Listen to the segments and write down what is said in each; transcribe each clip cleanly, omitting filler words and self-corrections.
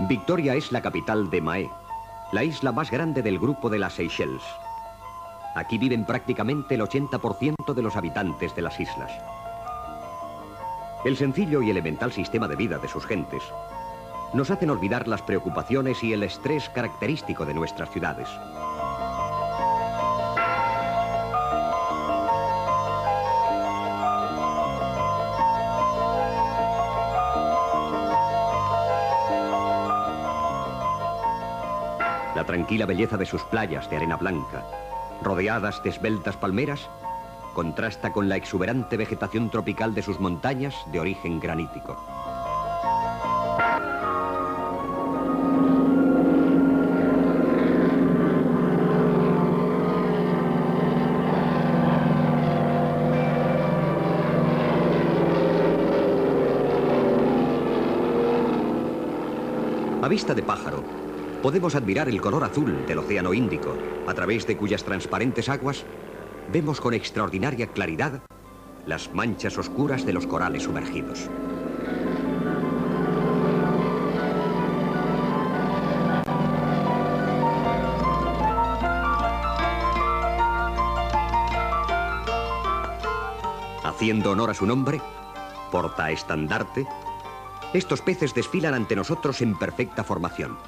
Victoria es la capital de Mahé, la isla más grande del grupo de las Seychelles. Aquí viven prácticamente el 80% de los habitantes de las islas. El sencillo y elemental sistema de vida de sus gentes nos hacen olvidar las preocupaciones y el estrés característico de nuestras ciudades. La tranquila belleza de sus playas de arena blanca, rodeadas de esbeltas palmeras, contrasta con la exuberante vegetación tropical de sus montañas de origen granítico. A vista de pájaro, podemos admirar el color azul del Océano Índico, a través de cuyas transparentes aguas vemos con extraordinaria claridad las manchas oscuras de los corales sumergidos. Haciendo honor a su nombre, portaestandarte, estos peces desfilan ante nosotros en perfecta formación.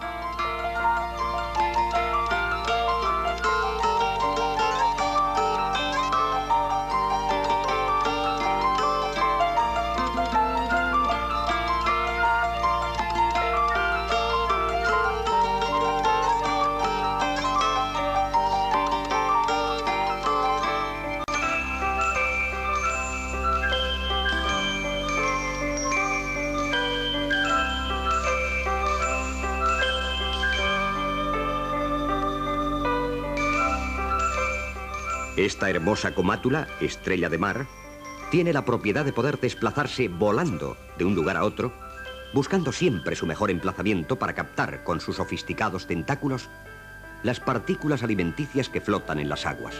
Esta hermosa comátula, estrella de mar, tiene la propiedad de poder desplazarse volando de un lugar a otro, buscando siempre su mejor emplazamiento para captar con sus sofisticados tentáculos las partículas alimenticias que flotan en las aguas.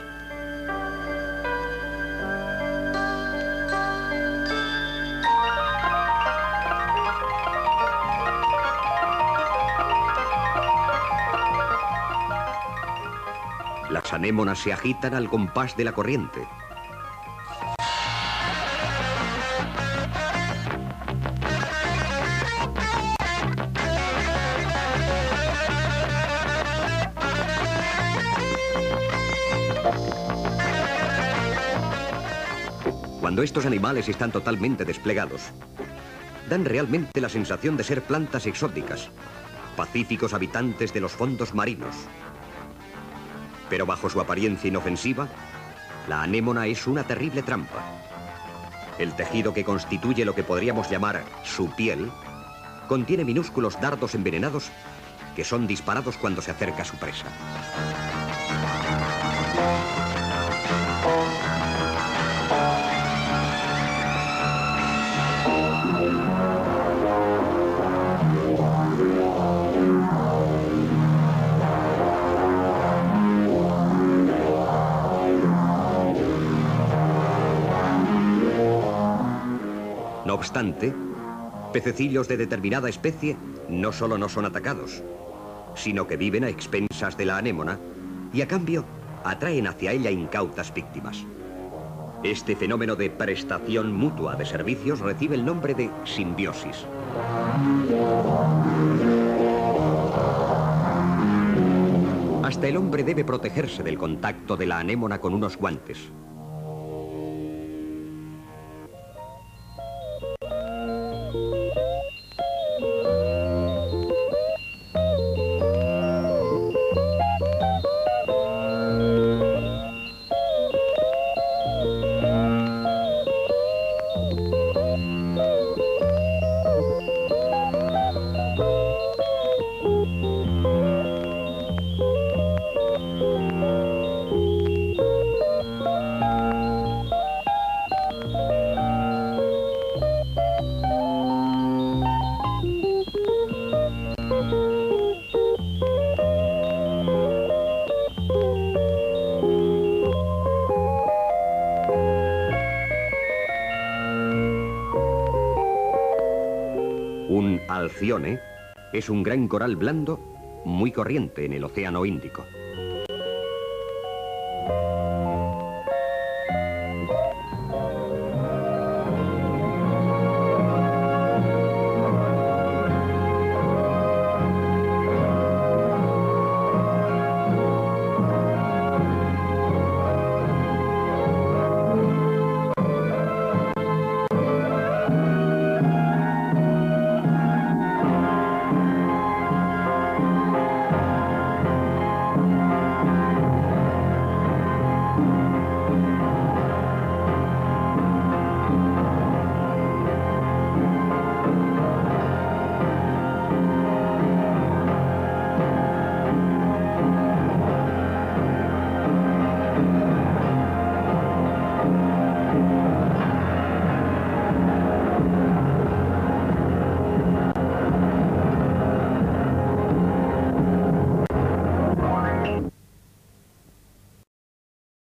Las anémonas se agitan al compás de la corriente. Cuando estos animales están totalmente desplegados, dan realmente la sensación de ser plantas exóticas, pacíficos habitantes de los fondos marinos. Pero bajo su apariencia inofensiva, la anémona es una terrible trampa. El tejido que constituye lo que podríamos llamar su piel contiene minúsculos dardos envenenados que son disparados cuando se acerca a su presa. No obstante, pececillos de determinada especie no solo no son atacados, sino que viven a expensas de la anémona y a cambio atraen hacia ella incautas víctimas. Este fenómeno de prestación mutua de servicios recibe el nombre de simbiosis. Hasta el hombre debe protegerse del contacto de la anémona con unos guantes. Un alcione, Es un gran coral blando, muy corriente en el Océano Índico.